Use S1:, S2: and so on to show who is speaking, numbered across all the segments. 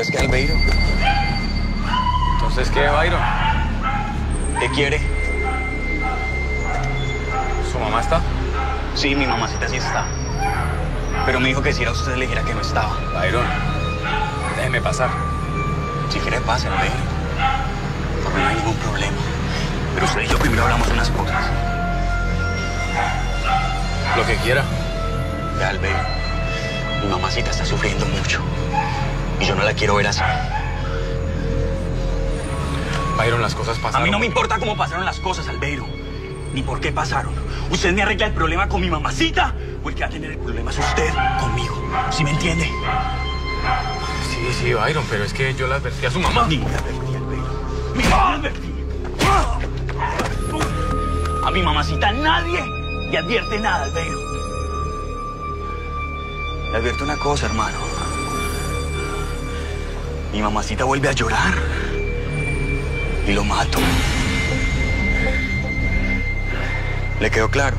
S1: Entonces, ¿qué, Albeiro?
S2: Entonces, ¿qué, Byron?
S1: ¿Qué quiere?
S2: ¿Su mamá está?
S1: Sí, mi mamacita sí está. Pero me dijo que si era usted le dijera que no estaba.
S2: Byron, déjeme pasar.
S1: Si quiere, pase, Albeiro. Por mí no hay ningún problema. Pero usted y yo primero hablamos unas cosas.
S2: Lo que quiera.
S1: Ya, Albeiro, mi mamacita está sufriendo mucho. Y yo no la quiero ver así.
S2: Byron, las cosas pasaron.
S1: A mí no me importa cómo pasaron las cosas, Albeiro. Ni por qué pasaron. Usted me arregla el problema con mi mamacita, o el que va a tener el problema es usted conmigo. ¿Sí me entiende?
S2: Sí, Byron, pero es que yo le advertí a su mamá.
S1: Ni me advertí, Albeiro. ¡Ni me advertí! A mi mamacita nadie le advierte nada, Albeiro. Le advierto una cosa, hermano. Mi mamacita vuelve a llorar y lo mato. ¿Le quedó claro?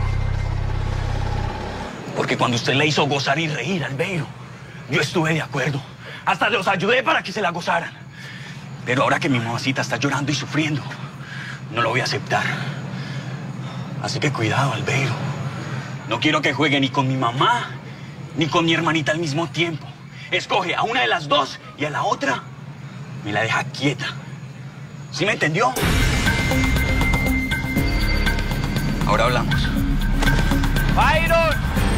S1: Porque cuando usted le hizo gozar y reír, Albeiro, yo estuve de acuerdo. Hasta los ayudé para que se la gozaran. Pero ahora que mi mamacita está llorando y sufriendo, no lo voy a aceptar. Así que cuidado, Albeiro. No quiero que juegue ni con mi mamá ni con mi hermanita al mismo tiempo. Escoge a una de las dos y a la otra me la deja quieta. ¿Sí me entendió? Ahora hablamos.
S2: ¡Byron!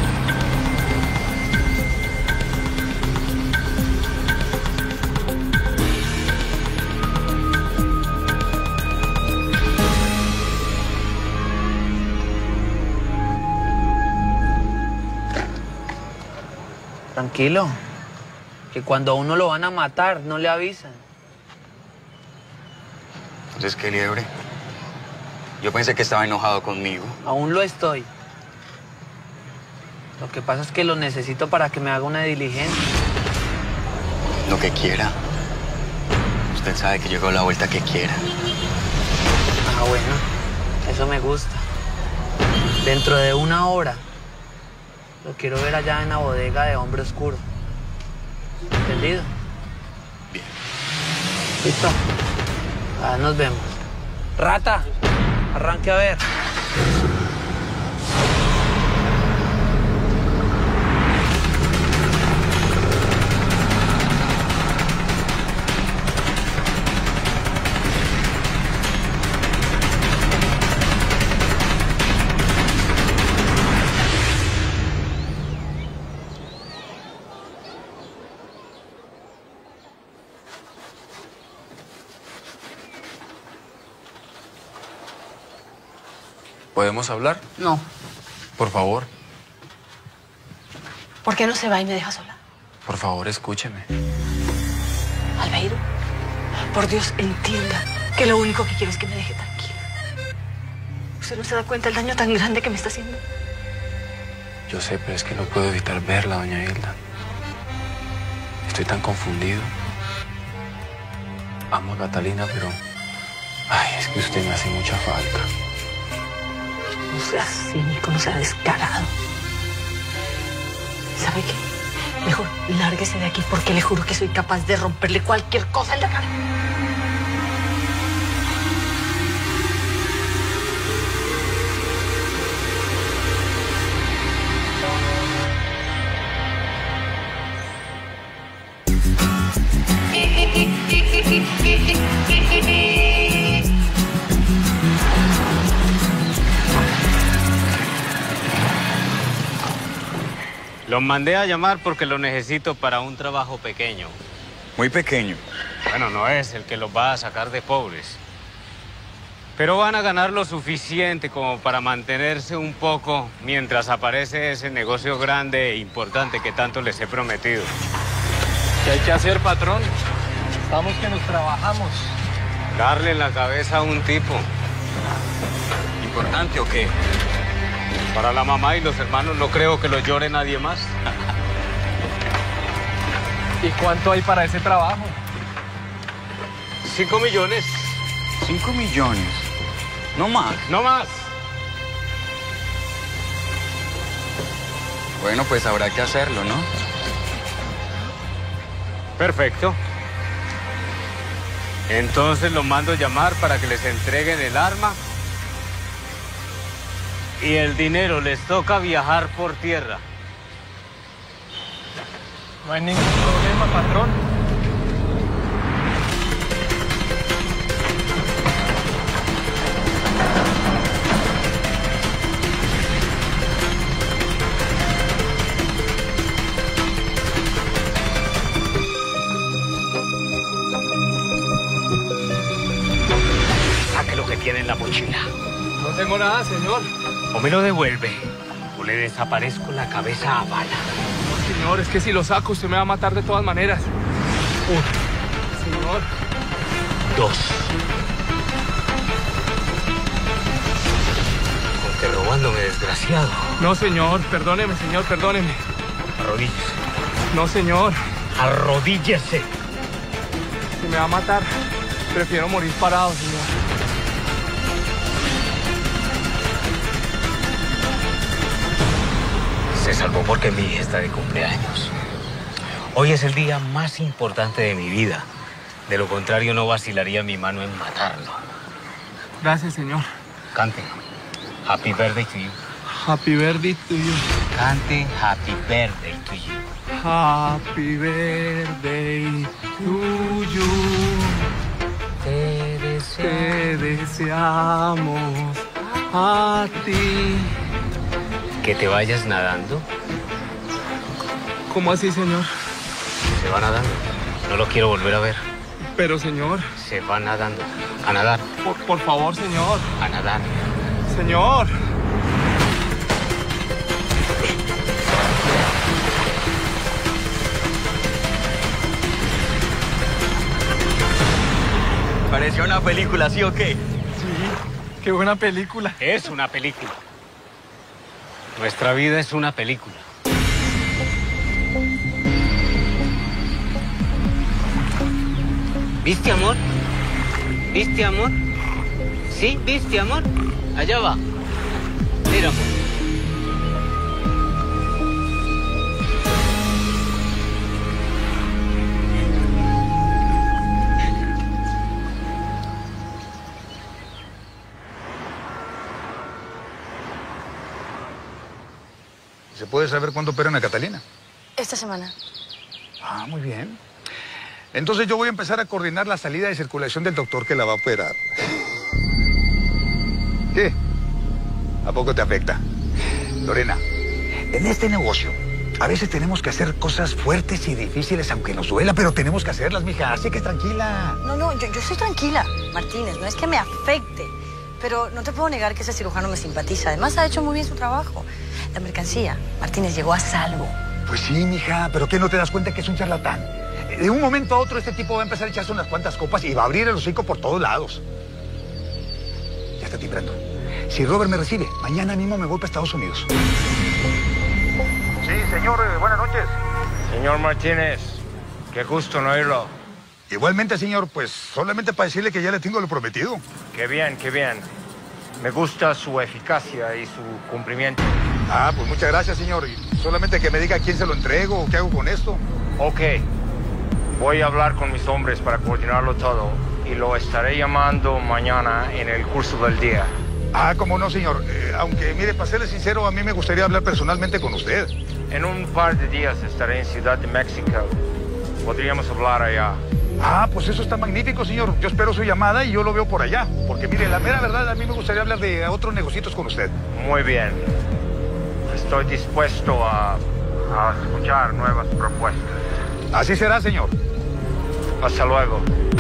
S3: Tranquilo, que cuando a uno lo van a matar, no le avisan.
S1: Entonces, ¿qué, liebre? Yo pensé que estaba enojado conmigo.
S3: Aún lo estoy. Lo que pasa es que lo necesito para que me haga una diligencia.
S1: Lo que quiera. Usted sabe que yo hago la vuelta que quiera.
S3: Ah, bueno, eso me gusta. Dentro de 1 hora, lo quiero ver allá en la bodega de Hombre Oscuro. ¿Entendido?
S1: Bien.
S3: ¿Listo? Ah, nos vemos. Rata, arranque a ver.
S2: ¿Podemos hablar?
S4: No.
S2: Por favor.
S4: ¿Por qué no se va y me deja sola?
S2: Por favor, escúcheme.
S4: Albeiro, por Dios, entienda que lo único que quiero es que me deje tranquila. ¿Usted no se da cuenta del daño tan grande que me está haciendo?
S2: Yo sé, pero es que no puedo evitar verla, doña Hilda. Estoy tan confundido. Amo a Catalina, pero... Ay, es que usted me hace mucha falta.
S4: No sea cínico, no sea descarado. ¿Sabe qué? Mejor lárguese de aquí porque le juro que soy capaz de romperle cualquier cosa en la cara.
S5: Los mandé a llamar porque lo necesito para un trabajo pequeño.
S1: Muy pequeño.
S5: Bueno, no es el que los va a sacar de pobres. Pero van a ganar lo suficiente como para mantenerse un poco mientras aparece ese negocio grande e importante que tanto les he prometido.
S6: ¿Qué hay que hacer, patrón? Estamos que nos trabajamos.
S5: Darle en la cabeza a un tipo.
S1: ¿Importante o qué?
S5: Para la mamá y los hermanos no creo que lo llore nadie más.
S6: ¿Y cuánto hay para ese trabajo?
S5: 5 millones.
S1: 5 millones. No más.
S5: No más.
S1: Bueno, pues habrá que hacerlo, ¿no?
S5: Perfecto. Entonces los mando llamar para que les entreguen el arma. Y el dinero, les toca viajar por tierra.
S6: No hay ningún problema, patrón.
S5: Saque lo que tiene en la mochila.
S6: No tengo nada, señor.
S5: O me lo devuelve, o le desaparezco la cabeza a bala.
S6: No, señor, es que si lo saco usted me va a matar de todas maneras. Señor.
S5: 2. Conte robándome, desgraciado.
S6: No, señor, perdóneme, señor, perdóneme.
S5: Arrodíllese.
S6: No, señor.
S5: Arrodíllese.
S6: Si me va a matar, prefiero morir parado, señor.
S5: Se salvó porque mi hija está de cumpleaños. Hoy es el día más importante de mi vida. De lo contrario, no vacilaría mi mano en matarlo.
S6: Gracias, señor.
S5: Cante. Happy birthday to you.
S6: Happy birthday to you.
S5: Cante Happy birthday to you.
S6: Happy birthday to you. Te deseamos a ti.
S5: Que te vayas nadando.
S6: ¿Cómo así, señor?
S5: Se va nadando. No lo quiero volver a ver.
S6: Pero, señor.
S5: Se va nadando. A nadar.
S6: Por favor, señor.
S5: A nadar.
S6: Señor.
S1: Pareció una película, ¿sí o qué?
S6: Sí, qué buena película.
S5: Es una película. Nuestra vida es una película. ¿Viste, amor? ¿Viste, amor? ¿Sí? ¿Viste, amor? Allá va. Mira, amor.
S7: ¿Se puede saber cuándo operan a Catalina?
S4: Esta semana.
S7: Ah, muy bien. Entonces yo voy a empezar a coordinar la salida de circulación del doctor que la va a operar. ¿Qué? ¿A poco te afecta? Lorena, en este negocio a veces tenemos que hacer cosas fuertes y difíciles aunque nos duela, pero tenemos que hacerlas, mija, así que tranquila.
S4: No, yo estoy tranquila, Martínez. No es que me afecte, pero no te puedo negar que ese cirujano me simpatiza. Además, ha hecho muy bien su trabajo. La mercancía, Martínez, llegó a salvo.
S7: Pues sí, mija, pero ¿qué no te das cuenta que es un charlatán? De un momento a otro este tipo va a empezar a echarse unas cuantas copas y va a abrir el hocico por todos lados. Ya está timbrando. Si Robert me recibe, mañana mismo me voy para Estados Unidos. Sí, señor, buenas noches.
S8: Señor Martínez, qué gusto no oírlo.
S7: Igualmente, señor, pues solamente para decirle que ya le tengo lo prometido.
S8: Qué bien, qué bien. Me gusta su eficacia y su cumplimiento.
S7: Ah, pues muchas gracias, señor. Y solamente que me diga a quién se lo entrego o qué hago con esto.
S8: Ok. Voy a hablar con mis hombres para coordinarlo todo y lo estaré llamando mañana en el curso del día.
S7: Ah, cómo no, señor. Aunque, mire, para serle sincero, a mí me gustaría hablar personalmente con usted.
S8: En un par de días estaré en Ciudad de México. Podríamos hablar allá.
S7: Ah, pues eso está magnífico, señor. Yo espero su llamada y yo lo veo por allá. Porque, mire, la mera verdad, a mí me gustaría hablar de otros negocios con usted.
S8: Muy bien. Estoy dispuesto a escuchar nuevas propuestas.
S7: Así será, señor.
S8: Hasta luego.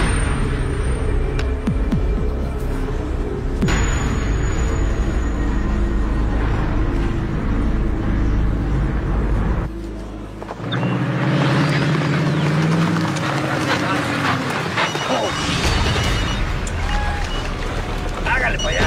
S1: Hágale para allá.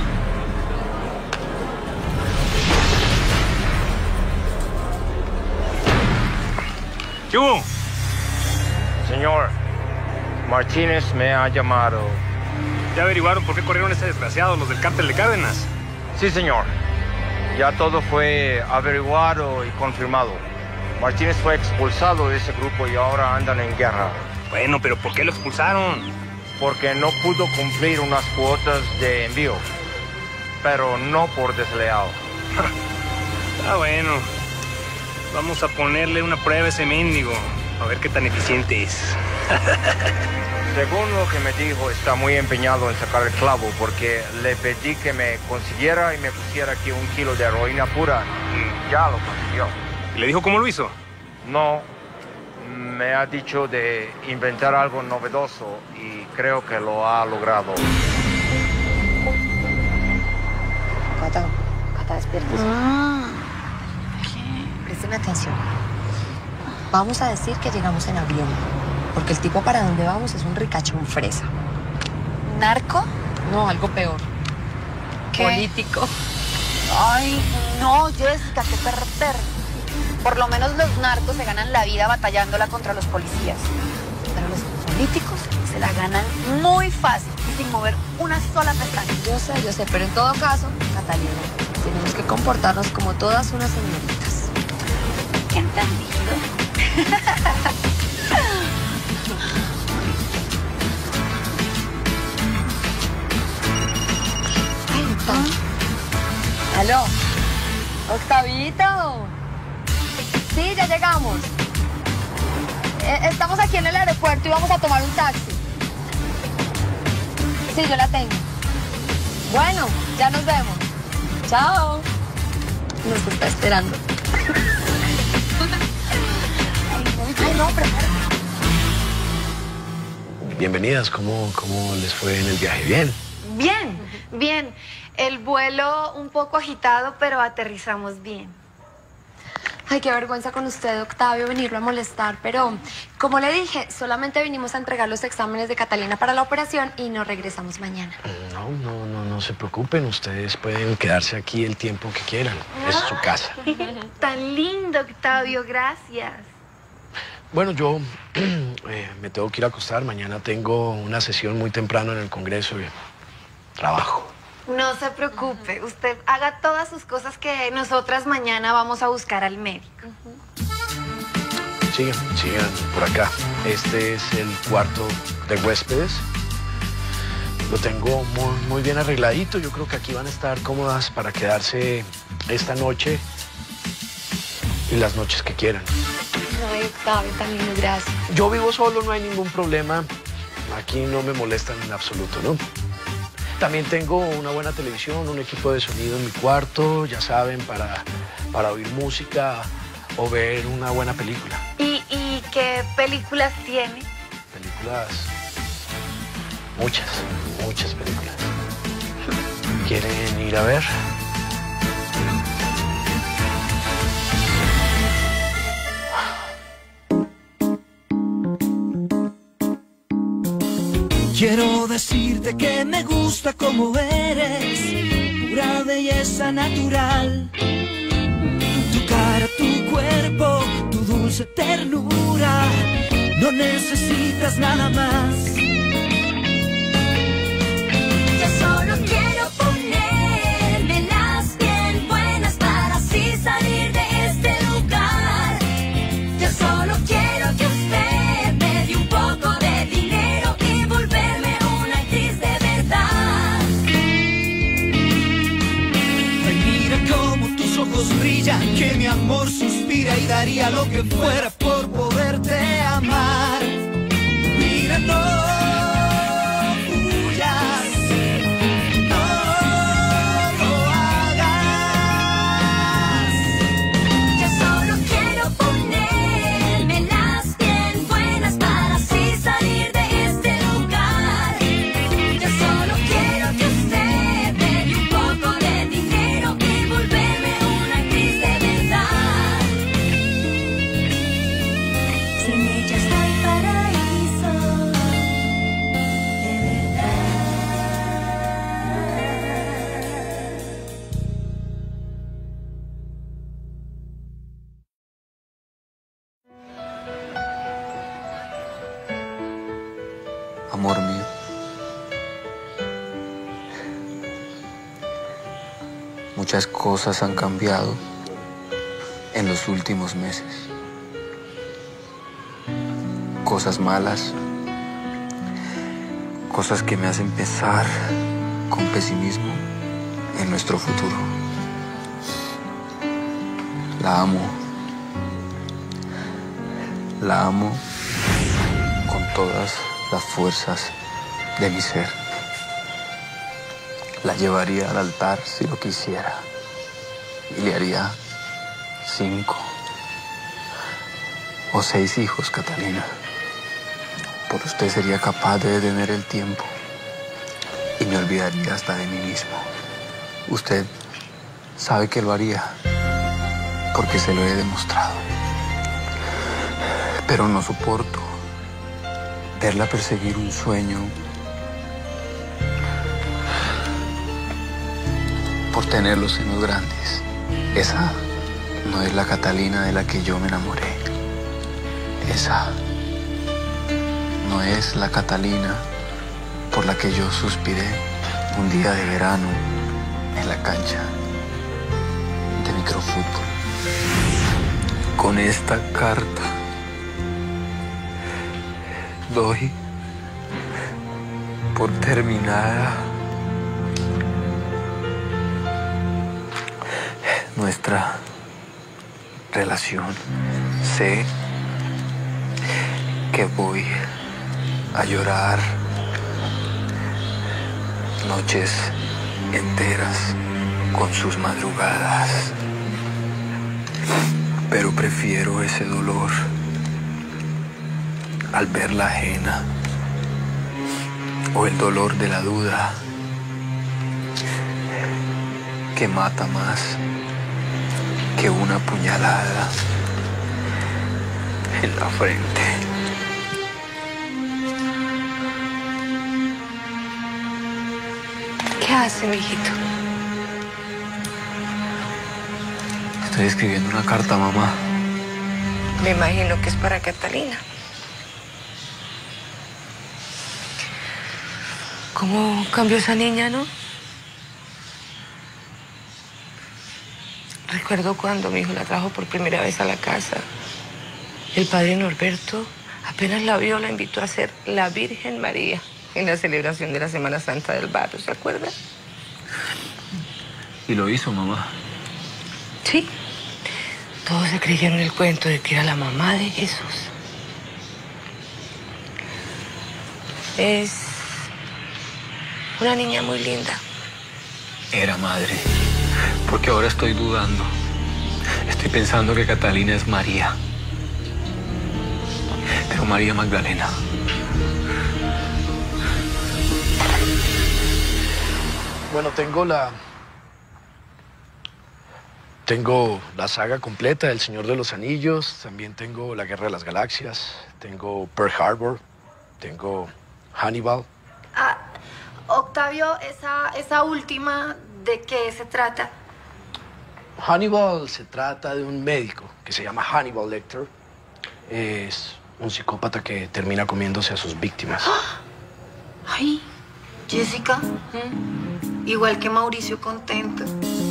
S1: ¿Qué hubo?
S8: Señor, Martínez me ha llamado.
S9: ¿Ya averiguaron por qué corrieron a ese desgraciado, los del cártel de Cárdenas?
S8: Sí, señor. Ya todo fue averiguado y confirmado. Martínez fue expulsado de ese grupo y ahora andan en guerra.
S9: Bueno, pero ¿por qué lo expulsaron?
S8: porque no pudo cumplir unas cuotas de envío, pero no por desleal.
S9: Ah, bueno. Vamos a ponerle una prueba a ese mendigo, a ver qué tan eficiente es.
S8: Según lo que me dijo, está muy empeñado en sacar el clavo porque le pedí que me consiguiera y me pusiera aquí 1 kilo de heroína pura y ya lo consiguió.
S9: ¿Y le dijo cómo lo hizo?
S8: No, me ha dicho de inventar algo novedoso y creo que lo ha logrado.
S10: Cata, despiértese. Présteme atención. Vamos a decir que llegamos en avión, porque el tipo para donde vamos es un ricachón fresa.
S4: ¿Narco?
S10: No, algo peor.
S4: ¿Qué?
S10: Político.
S4: Ay, no, Jessica, qué perder. Por lo menos los narcos se ganan la vida batallándola contra los policías. Pero los políticos se la ganan muy fácil y sin mover una sola pestaña.
S10: Yo sé, pero en todo caso, Catalina, tenemos que comportarnos como todas unas señoritas.
S4: ¿Entendido?
S10: Ay, Octavio. ¿Aló? Octavito. Sí, ya llegamos. Estamos aquí en el aeropuerto y vamos a tomar un taxi. Sí, yo la tengo. Bueno, ya nos vemos. Chao. Nos está esperando. Ay, no, pero...
S11: Bienvenidas, ¿cómo les fue en el viaje? ¿Bien?
S12: Bien. El vuelo un poco agitado, pero aterrizamos bien.
S10: Ay, qué vergüenza con usted, Octavio, venirlo a molestar, pero como le dije, solamente vinimos a entregar los exámenes de Catalina para la operación y nos regresamos mañana.
S11: No se preocupen, ustedes pueden quedarse aquí el tiempo que quieran, es su casa.
S12: Tan lindo, Octavio, gracias.
S11: Bueno, yo me tengo que ir a acostar, mañana tengo una sesión muy temprano en el Congreso y trabajo.
S12: No se preocupe, usted haga todas sus cosas que nosotras mañana vamos a buscar al médico.
S11: Sigan por acá. Este es el cuarto de huéspedes. Lo tengo muy bien arregladito. Yo creo que aquí van a estar cómodas para quedarse esta noche y las noches que quieran.
S10: Ay, Octavio, también gracias.
S11: Yo vivo solo, no hay ningún problema. Aquí no me molestan en absoluto, ¿no? También tengo una buena televisión, un equipo de sonido en mi cuarto, ya saben, para oír música o ver una buena película.
S12: ¿Y qué películas tiene?
S11: Películas, muchas películas. ¿Quieren ir a ver?
S13: Quiero decirte que me gusta como eres, pura belleza natural. Tu cara, tu cuerpo, tu dulce ternura, no necesitas nada más.
S14: Yo solo quiero ponerme las bien buenas para así salir de este lugar. Yo solo quiero que usted me dé un poco de dinero y volverme una actriz de verdad.
S13: Ay, mira cómo tus ojos brillan, que mi amor suspira y daría lo que fuera por poderte amar. Mira, no.
S2: Amor mío, muchas cosas han cambiado en los últimos meses. Cosas malas, cosas que me hacen pensar con pesimismo en nuestro futuro. La amo. La amo con todas las fuerzas de mi ser. La llevaría al altar si lo quisiera. Y le haría 5 o 6 hijos, Catalina. Por usted sería capaz de detener el tiempo y me olvidaría hasta de mí mismo. Usted sabe que lo haría porque se lo he demostrado. Pero no soporto verla perseguir un sueño por tener los senos grandes. Esa no es la Catalina de la que yo me enamoré. Esa no es la Catalina por la que yo suspiré un día de verano en la cancha de microfútbol. Con esta carta doy por terminada nuestra relación. Sé que voy a llorar noches enteras con sus madrugadas, pero prefiero ese dolor al verla ajena o el dolor de la duda que mata más que una puñalada en la frente.
S10: ¿Qué hace, mijito?
S2: Estoy escribiendo una carta, mamá.
S10: Me imagino que es para Catalina. ¿Cómo cambió esa niña, no? Recuerdo cuando mi hijo la trajo por primera vez a la casa. El padre Norberto apenas la vio, la invitó a ser la Virgen María en la celebración de la Semana Santa del barrio, ¿se acuerda?
S2: Y lo hizo, mamá.
S10: Sí. Todos se creyeron el cuento de que era la mamá de Jesús. Es una niña muy linda.
S2: Era madre. Porque ahora estoy dudando. Estoy pensando que Catalina es María. Pero María Magdalena.
S11: Bueno, tengo la saga completa del Señor de los Anillos, también tengo La Guerra de las Galaxias, tengo Pearl Harbor, tengo Hannibal.
S12: Ah, Octavio, esa última, ¿de qué se trata?
S11: Hannibal se trata de un médico que se llama Hannibal Lecter. Es un psicópata que termina comiéndose a sus víctimas.
S12: Ay, Jessica, igual que Mauricio Contento.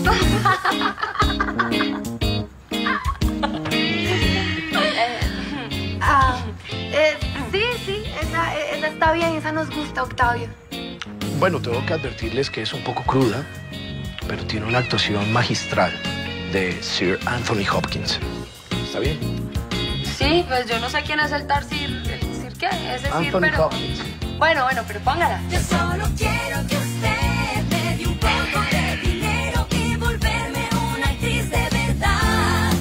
S12: Sí, esa está bien, esa nos gusta, Octavio.
S11: Bueno, tengo que advertirles que es un poco cruda, pero tiene una actuación magistral de Sir Anthony Hopkins. ¿Está bien?
S10: Sí, pues yo no sé quién es el Sir qué, es decir,
S11: Anthony
S10: pero...
S11: Hopkins.
S10: Bueno, pero póngala.
S14: Yo solo quiero que usted me dé un poco de dinero y volverme una actriz de verdad.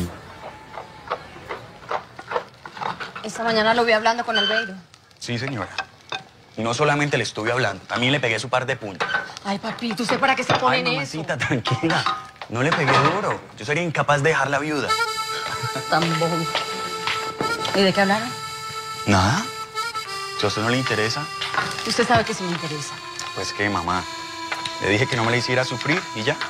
S4: Esta mañana lo vi hablando con Albeiro.
S1: Sí, señora. Y no solamente le estuve hablando, también le pegué su par de puños.
S4: Ay, papito, ¿usted para qué se pone en eso?
S1: Mamacita, tranquila. No le pegué duro. Yo sería incapaz de dejarla viuda.
S4: Tan bobo. ¿Y de qué hablaron?
S1: ¿Nada? Si a usted no le interesa,
S4: Usted sabe que sí me interesa.
S1: pues qué, mamá. Le dije que no me la hiciera sufrir y ya.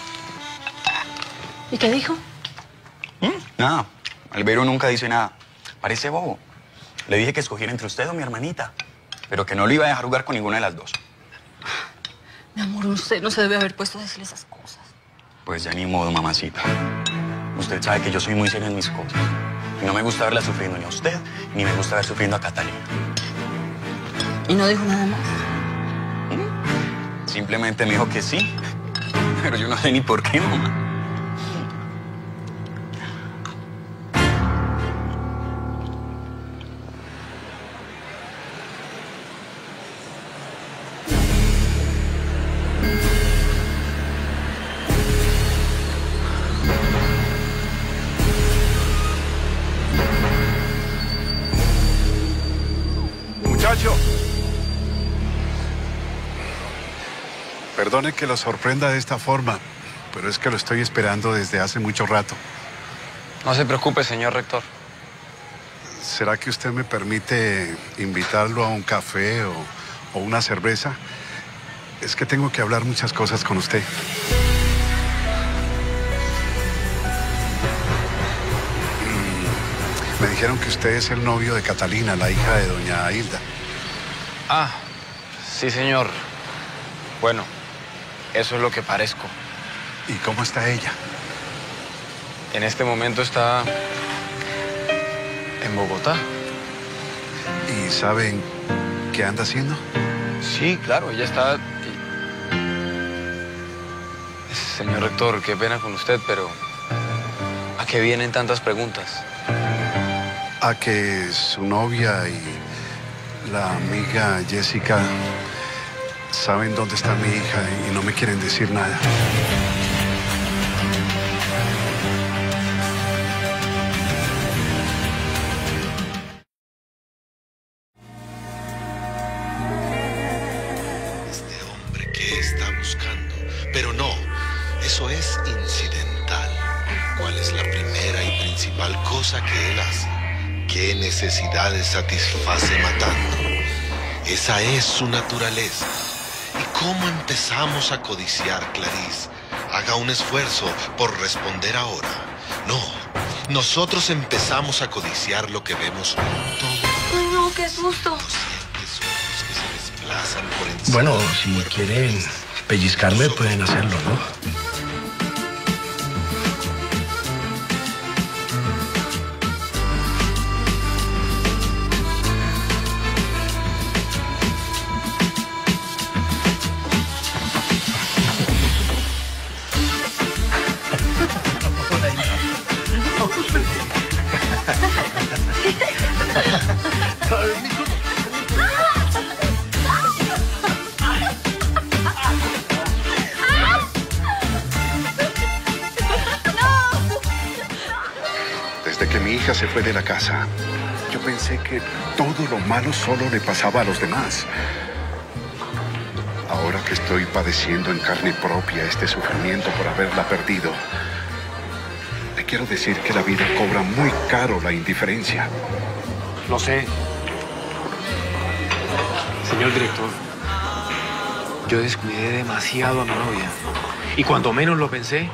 S4: ¿Y qué dijo?
S1: Nada. Albeiro nunca dice nada. Parece bobo. Le dije que escogiera entre usted o mi hermanita. Pero que no le iba a dejar jugar con ninguna de las dos.
S4: Mi amor, usted no se debe haber puesto a decirle esas cosas.
S1: Pues ya ni modo, mamacita. Usted sabe que yo soy muy serio en mis cosas. Y no me gusta verla sufriendo ni a usted, ni me gusta ver sufriendo a Catalina.
S4: ¿Y no dijo nada más?
S1: simplemente me dijo que sí. Pero yo no sé ni por qué, mamá.
S15: Perdone que lo sorprenda de esta forma, pero es que lo estoy esperando desde hace mucho rato.
S2: No se preocupe, señor rector.
S15: ¿Será que usted me permite invitarlo a un café o una cerveza? Es que tengo que hablar muchas cosas con usted. Me dijeron que usted es el novio de Catalina, la hija de doña Hilda.
S2: Ah, sí, señor. Bueno, eso es lo que parezco.
S15: ¿Y cómo está ella?
S2: En este momento está en Bogotá.
S15: ¿Y saben qué anda haciendo?
S2: Sí, claro, ella está... Señor rector, qué pena con usted, pero ¿a qué vienen tantas preguntas?
S15: A que su novia y la amiga Jessica saben dónde está mi hija y no me quieren decir nada.
S16: Este hombre que está buscando, pero no, eso es incidental. ¿Cuál es la primera y principal cosa que él hace? ¿Qué necesidades satisface matando? Esa es su naturaleza. ¿Y cómo empezamos a codiciar, Clarice? Haga un esfuerzo por responder ahora. No, nosotros empezamos a codiciar lo que vemos todo.
S10: ¡Ay, no, qué susto!
S11: Bueno, si quieren pellizcarme, pueden hacerlo, ¿no?
S15: Desde que mi hija se fue de la casa, yo pensé que todo lo malo solo le pasaba a los demás. Ahora que estoy padeciendo en carne propia este sufrimiento por haberla perdido, le quiero decir que la vida cobra muy caro la indiferencia.
S11: Lo sé. Señor director, yo descuidé demasiado a mi novia. Y cuando menos lo pensé,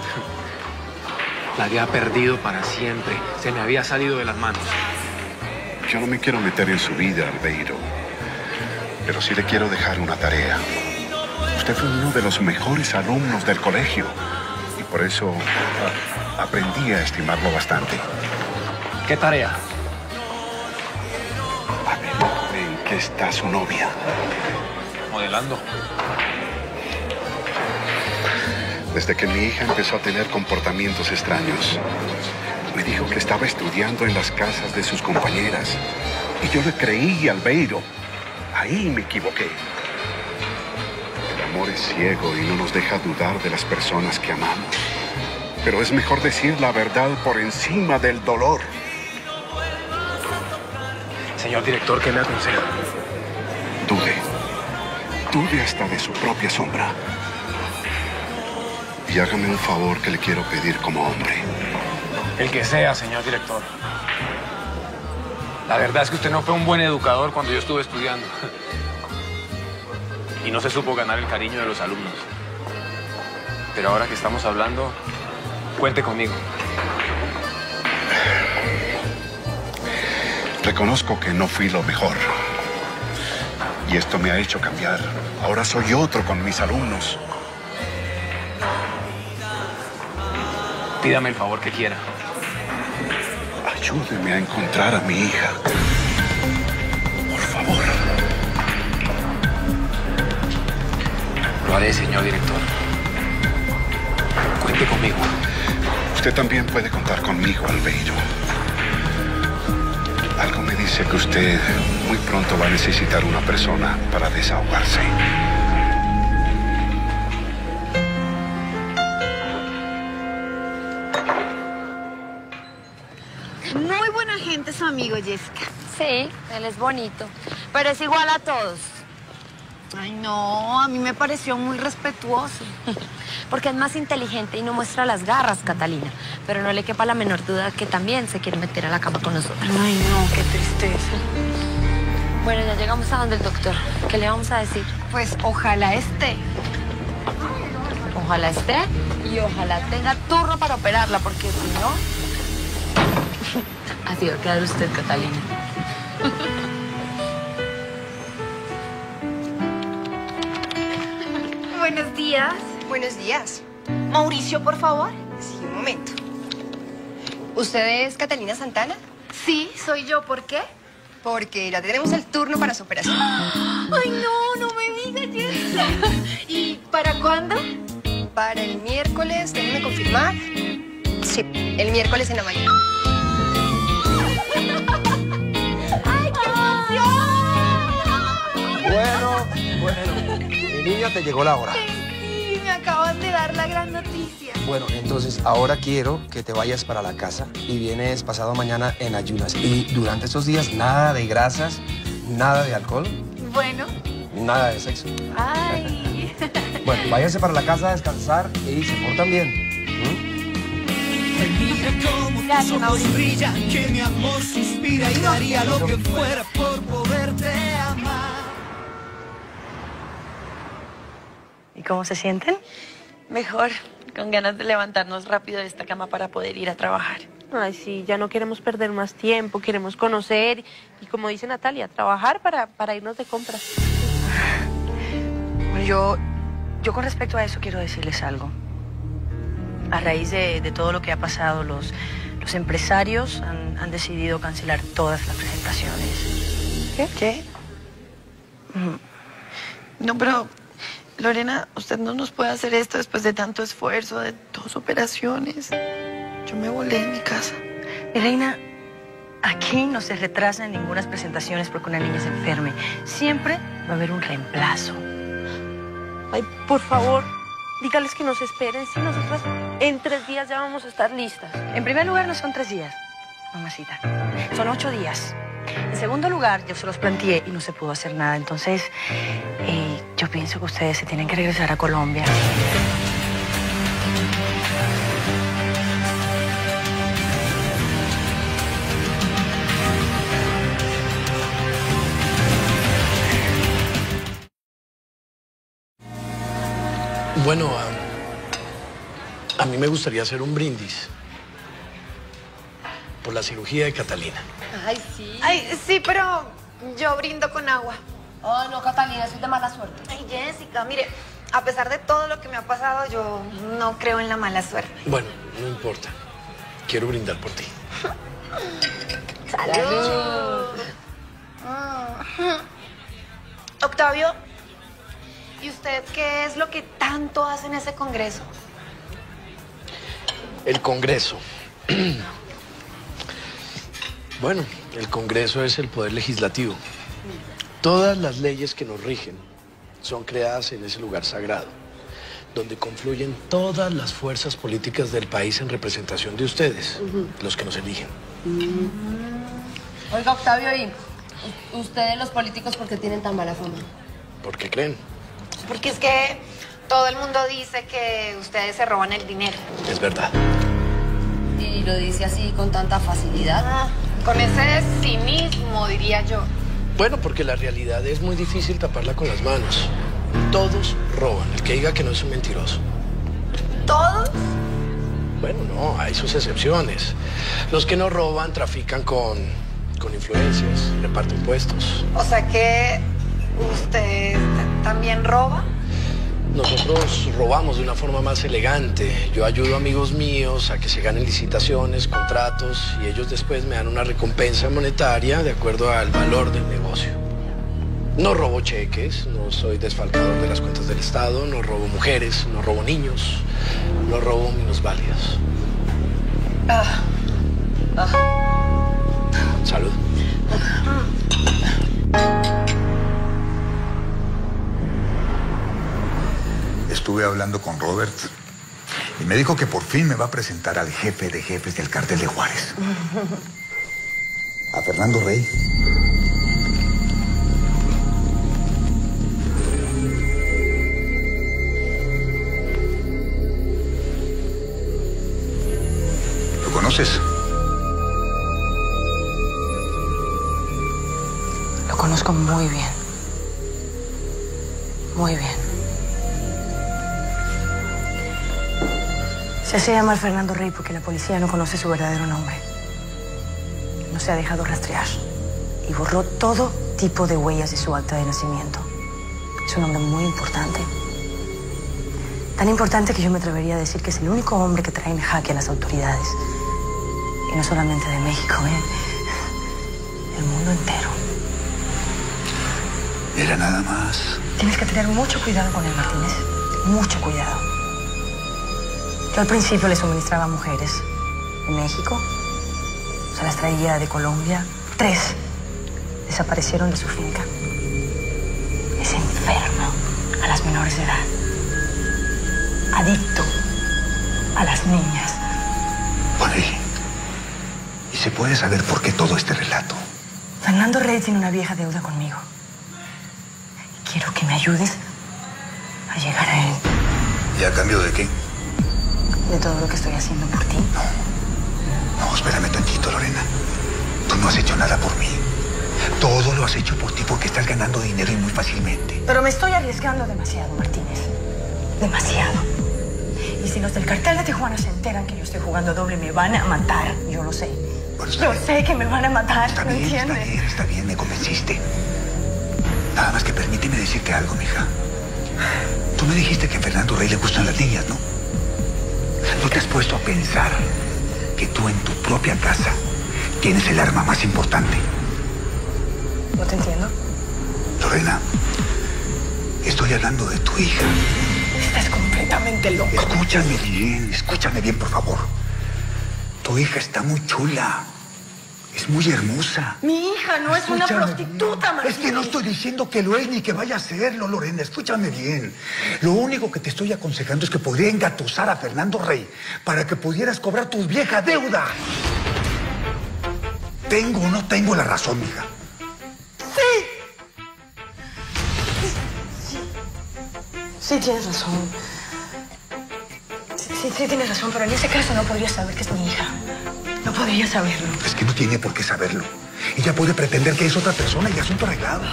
S11: la había perdido para siempre. Se me había salido de las manos.
S15: Yo no me quiero meter en su vida, Albeiro, pero sí le quiero dejar una tarea. Usted fue uno de los mejores alumnos del colegio y por eso aprendí a estimarlo bastante.
S11: ¿Qué tarea?
S15: Averigüe en qué está su novia.
S11: Modelando.
S15: Desde que mi hija empezó a tener comportamientos extraños, me dijo que estaba estudiando en las casas de sus compañeras. Y yo le creí, Albeiro. Ahí me equivoqué. El amor es ciego y no nos deja dudar de las personas que amamos. Pero es mejor decir la verdad por encima del dolor.
S11: Señor director, ¿qué me aconseja?
S15: Dude. Dude hasta de su propia sombra. Y hágame un favor que le quiero pedir como hombre.
S11: El que sea, señor director. La verdad es que usted no fue un buen educador cuando yo estuve estudiando. Y no se supo ganar el cariño de los alumnos. Pero ahora que estamos hablando, cuente conmigo.
S15: Reconozco que no fui lo mejor. Y esto me ha hecho cambiar. Ahora soy otro con mis alumnos.
S11: Pídame el favor que quiera.
S15: Ayúdeme a encontrar a mi hija. Por favor.
S11: Lo haré, señor director. Cuente conmigo.
S15: Usted también puede contar conmigo, Albeiro. Algo me dice que usted muy pronto va a necesitar una persona para desahogarse.
S4: Muy buena gente su amigo, Jessica.
S12: Sí, él es bonito, pero es igual a todos.
S4: Ay, no, a mí me pareció muy respetuoso.
S12: Porque es más inteligente y no muestra las garras, Catalina. Pero no le quepa la menor duda que también se quiere meter a la cama con nosotros.
S4: Ay, no, qué tristeza.
S12: Bueno, ya llegamos a donde el doctor. ¿Qué le vamos a decir?
S4: Pues ojalá esté.
S12: Ojalá esté y ojalá tenga turno para operarla, porque si no... Así va a quedar usted, Catalina.
S4: Buenos días.
S17: Buenos días.
S4: Mauricio, por favor.
S17: Sí, un momento. ¿Usted es Catalina Santana?
S4: Sí, soy yo. ¿Por qué?
S17: Porque ya tenemos el turno para su operación.
S4: Ay, no me digas, Jessica. ¿Y para cuándo?
S17: Para el miércoles, déjeme confirmar. Sí, el miércoles en la mañana.
S4: ¡Ay, qué emoción!
S11: Bueno, mi niña, te llegó la hora.
S4: Sí, me acaban de dar la gran noticia.
S18: Bueno, entonces ahora quiero que te vayas para la casa y vienes pasado mañana en ayunas. Y durante estos días nada de grasas, nada de alcohol,
S4: Bueno.
S18: nada de sexo.
S4: Ay.
S18: Bueno, váyanse para la casa a descansar y se portan bien.
S13: Mira cómo tus ojos brillan, que mi amor suspira y daría lo que fuera por poderte amar.
S12: ¿Y cómo se sienten? Mejor, con ganas de levantarnos rápido de esta cama para poder ir a trabajar.
S19: Ay, sí, ya no queremos perder más tiempo, queremos conocer y como dice Natalia, trabajar para irnos de compras.
S20: Bueno, yo con respecto a eso quiero decirles algo. A raíz de todo lo que ha pasado, los empresarios han decidido cancelar todas las presentaciones.
S19: ¿Qué?
S21: No, pero Lorena, usted no nos puede hacer esto después de tanto esfuerzo, de 2 operaciones. Yo me volé en mi casa.
S20: Mi reina, aquí no se retrasan ninguna presentaciones porque una niña se enferme. Siempre va a haber un reemplazo.
S19: Ay, por favor, dígales que nos esperen. Si nosotras en 3 días ya vamos a estar listas.
S20: En primer lugar, no son 3 días, mamacita. Son 8 días. En segundo lugar, yo se los planteé y no se pudo hacer nada. Entonces, yo pienso que ustedes se tienen que regresar a Colombia.
S11: Bueno, a mí me gustaría hacer un brindis por la cirugía de Catalina.
S4: Ay, sí. Ay, sí, pero yo brindo con agua.
S12: Oh, no, Catalina, eso es de mala suerte.
S4: Ay, Jessica, mire, a pesar de todo lo que me ha pasado, yo no creo en la mala suerte.
S11: Bueno, no importa. Quiero brindar por ti.
S4: ¡Salud! Octavio, ¿y usted qué es lo que tanto hace en ese congreso?
S11: El Congreso. Bueno, el Congreso es el poder legislativo. Todas las leyes que nos rigen son creadas en ese lugar sagrado, donde confluyen todas las fuerzas políticas del país en representación de ustedes, los que nos eligen.
S12: Oiga, Octavio, ¿y ustedes los políticos por qué tienen tan mala fama?
S11: ¿Por qué creen?
S4: Porque es que todo el mundo dice que ustedes se roban el dinero.
S11: Es verdad.
S12: Y lo dice así con tanta facilidad.
S4: Con ese cinismo, diría yo.
S11: Bueno, porque la realidad es muy difícil taparla con las manos. Todos roban. El que diga que no es un mentiroso.
S4: ¿Todos?
S11: Bueno, no, hay sus excepciones. Los que no roban trafican con influencias, reparten impuestos.
S4: O sea que usted también roba.
S11: Nosotros robamos de una forma más elegante. Yo ayudo a amigos míos a que se ganen licitaciones, contratos, y ellos después me dan una recompensa monetaria de acuerdo al valor del negocio. No robo cheques, no soy desfalcador de las cuentas del Estado, no robo mujeres, no robo niños, no robo minusválidos. Salud.
S7: Estuve hablando con Robert y me dijo que por fin me va a presentar al jefe de jefes del cartel de Juárez. A Fernando Rey. ¿Lo conoces?
S20: Lo conozco muy bien. Muy bien. Se hace llamar Fernando Rey porque la policía no conoce su verdadero nombre. No se ha dejado rastrear y borró todo tipo de huellas de su acta de nacimiento. Es un hombre muy importante. Tan importante que yo me atrevería a decir que es el único hombre que trae en jaque a las autoridades. Y no solamente de México, el mundo entero.
S7: Era nada más.
S20: Tienes que tener mucho cuidado con él, Martínez. Mucho cuidado. Yo al principio le suministraba mujeres de México. Se las traía de Colombia. 3 desaparecieron de su finca. Es enfermo a las menores de edad. Adicto a las niñas.
S7: Bueno, ¿y se puede saber por qué todo este relato?
S20: Fernando Rey tiene una vieja deuda conmigo. Quiero que me ayudes a llegar a él.
S7: ¿Y a cambio de qué?
S20: De todo lo que estoy haciendo por ti.
S7: No, espérame tantito, Lorena. Tú no has hecho nada por mí. Todo lo has hecho por ti porque estás ganando dinero y muy fácilmente.
S20: Pero me estoy arriesgando demasiado, Martínez. Demasiado. Y si los del cartel de Tijuana se enteran que yo estoy jugando doble, me van a matar. Yo lo sé.
S7: Bueno,
S20: yo sé que me van a matar.
S7: Está
S20: ¿Me
S7: bien,
S20: entiendes?
S7: está bien, me convenciste. Nada más que permíteme decirte algo, mija. Tú me dijiste que a Fernando Rey le gustan las niñas, ¿no? ¿No te has puesto a pensar que tú en tu propia casa tienes el arma más importante?
S20: No te entiendo.
S7: Lorena, estoy hablando de tu hija.
S20: Estás completamente loco.
S7: Escúchame bien, por favor. Tu hija está muy chula. Es muy hermosa.
S20: Mi hija no es una prostituta, Martínez.
S7: Es que no estoy diciendo que lo es ni que vaya a serlo, Lorena. Escúchame bien. Lo único que te estoy aconsejando es que podría engatusar a Fernando Rey para que pudieras cobrar tu vieja deuda. ¿Tengo o no tengo la razón, mija?
S20: Sí, tienes razón. Sí, tienes razón, pero en ese caso no podría saber que es mi hija. No podría saberlo.
S7: Es que no tiene por qué saberlo. Ella puede pretender que es otra persona y asunto arreglado.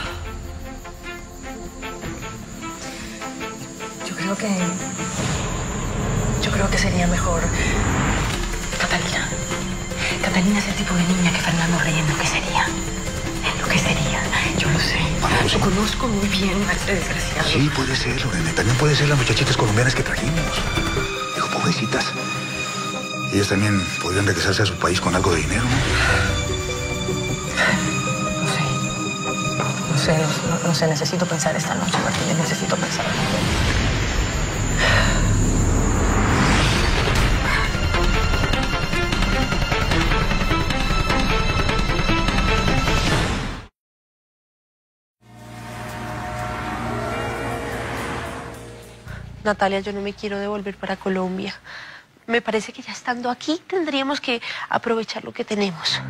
S20: Yo creo que sería mejor Catalina. Catalina es el tipo de niña que Fernando Rey enloquecería. Enloquecería. Yo lo sé. Lo conozco muy bien a este desgraciado.
S7: Sí, puede ser, Lorena. También puede ser las muchachitas colombianas que trajimos. Digo, pobrecitas. Ellas también podrían regresarse a su país con algo de dinero, ¿no?
S20: No sé, necesito pensar esta noche, Martínez, necesito pensar.
S19: Natalia, yo no me quiero devolver para Colombia. Me parece que ya estando aquí tendríamos que aprovechar lo que tenemos.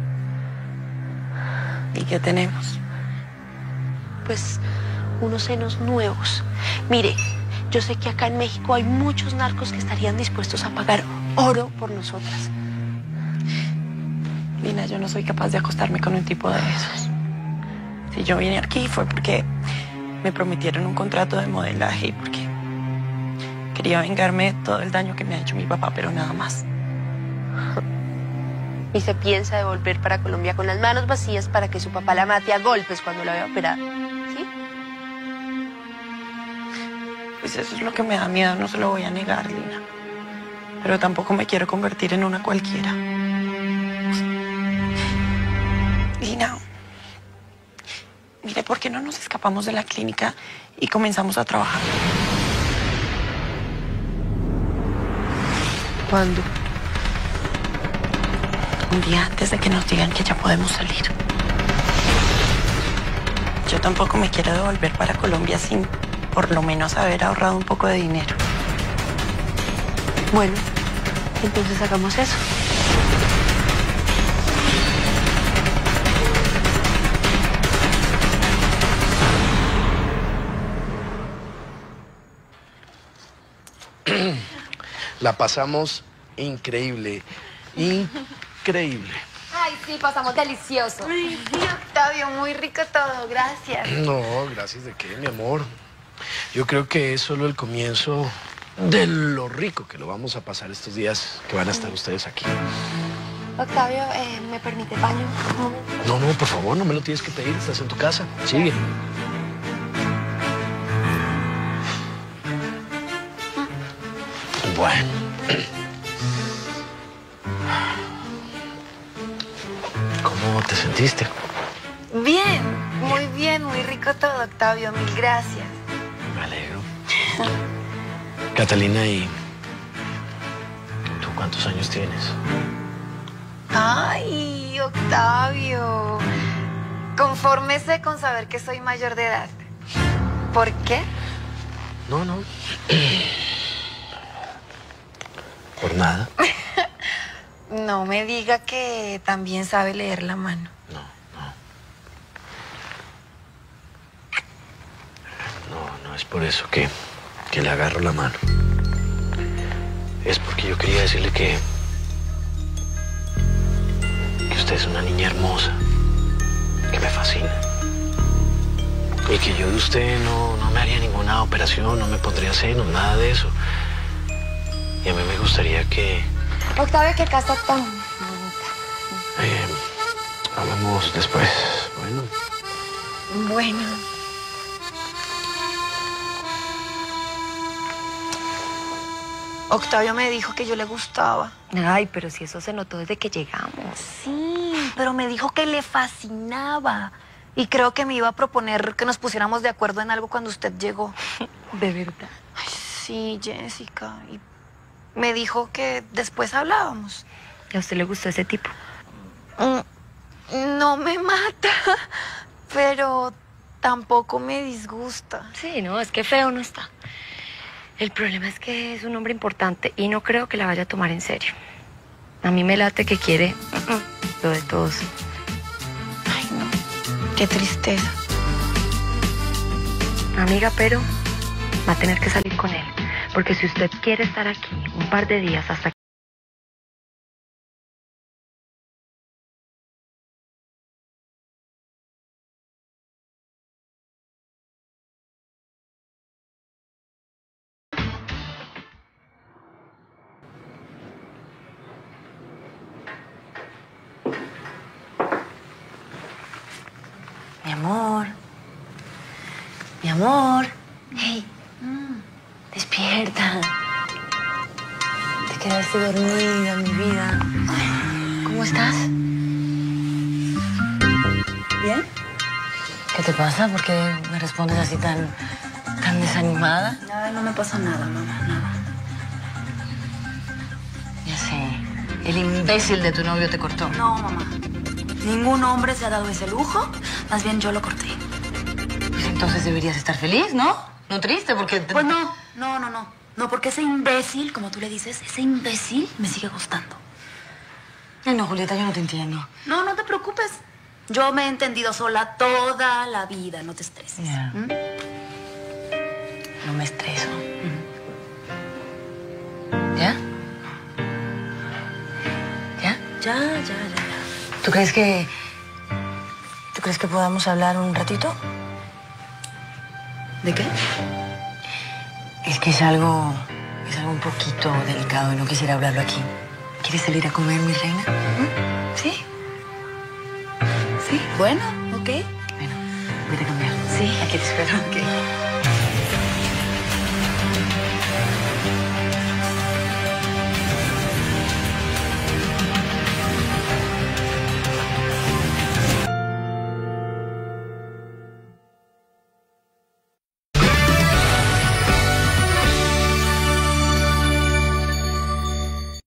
S20: ¿Y qué tenemos?
S19: Pues unos senos nuevos. Mire, yo sé que acá en México hay muchos narcos que estarían dispuestos a pagar oro por nosotras.
S20: Lina, yo no soy capaz de acostarme con un tipo de esos. Si yo vine aquí fue porque me prometieron un contrato de modelaje y porque quería vengarme de todo el daño que me ha hecho mi papá, pero nada más.
S19: Y se piensa devolver para Colombia con las manos vacías para que su papá la mate a golpes cuando la vea operar. ¿Sí?
S20: Pues eso es lo que me da miedo, no se lo voy a negar, Lina. Pero tampoco me quiero convertir en una cualquiera. Lina, mire,
S21: ¿por qué no nos escapamos de la clínica y comenzamos a trabajar?
S19: ¿Cuándo?
S21: Un día antes de que nos digan que ya podemos salir. Yo tampoco me quiero devolver para Colombia sin por lo menos haber ahorrado un poco de dinero.
S19: Bueno, entonces hagamos eso.
S11: La pasamos increíble, increíble.
S12: Ay, sí, pasamos delicioso.
S4: Ay, sí, Octavio, muy rico todo, gracias.
S11: No, gracias de qué, mi amor. Yo creo que es solo el comienzo de lo rico que lo vamos a pasar estos días que van a estar ustedes aquí.
S12: Octavio, ¿me permite baño?
S11: No, no, por favor, no me lo tienes que pedir, estás en tu casa. Sigue. Bueno. ¿Cómo te sentiste?
S4: Bien, muy rico todo, Octavio, mil gracias.
S11: Me alegro. Catalina, ¿y tú cuántos años tienes?
S4: Ay, Octavio, confórmese con saber que soy mayor de edad. ¿Por qué?
S11: No, no. Por nada.
S4: No me diga que también sabe leer la mano.
S11: No es por eso que le agarro la mano. Es porque yo quería decirle que usted es una niña hermosa, que me fascina. Y que yo de usted no me haría ninguna operación, no me pondría senos, nada de eso. Y a mí me gustaría que
S12: Octavio, qué casa tan bonita.
S11: hablamos después.
S4: Bueno. Octavio me dijo que yo le gustaba.
S12: Ay, pero si eso se notó desde que llegamos.
S4: Sí, pero me dijo que le fascinaba. Y creo que me iba a proponer que nos pusiéramos de acuerdo en algo cuando usted llegó.
S12: ¿De verdad?
S4: Ay, sí, Jessica. Y me dijo que después hablábamos.
S12: ¿Y a usted le gustó ese tipo?
S4: No me mata, pero tampoco me disgusta.
S12: Sí, no, es que feo no está. El problema es que es un hombre importante y no creo que la vaya a tomar en serio. A mí me late que quiere lo de todos.
S4: Ay, no. Qué tristeza.
S12: Amiga, pero va a tener que salir con él. Porque si usted quiere estar aquí un par de días hasta que...
S20: Mi amor. Mi amor. Hey. Despierta. Te quedaste dormida, mi vida. ¿Cómo estás? ¿Bien? ¿Qué te pasa? ¿Por qué me respondes así tan desanimada?
S4: Nada, no me pasa nada, mamá, nada.
S20: Ya sé. El imbécil de tu novio te cortó.
S4: No, mamá. Ningún hombre se ha dado ese lujo. Más bien yo lo corté.
S20: Pues entonces deberías estar feliz, ¿no? No triste, porque...
S4: Pues no. No, porque ese imbécil, como tú le dices, ese imbécil me sigue gustando.
S20: Ay, no, Julieta, yo no te entiendo.
S4: No, no te preocupes. Yo me he entendido sola toda la vida. No te estreses.
S20: Ya. No me estreso. ¿Ya? ¿Ya?
S4: Ya.
S20: ¿Tú crees que podamos hablar un ratito?
S4: ¿De qué?
S20: Es que es algo un poquito delicado y no quisiera hablarlo aquí. ¿Quieres salir a comer, mi reina?
S4: ¿Sí? Sí, bueno, ok.
S20: Bueno, voy a cambiar.
S4: Sí.
S20: Aquí te espero.
S4: Ok.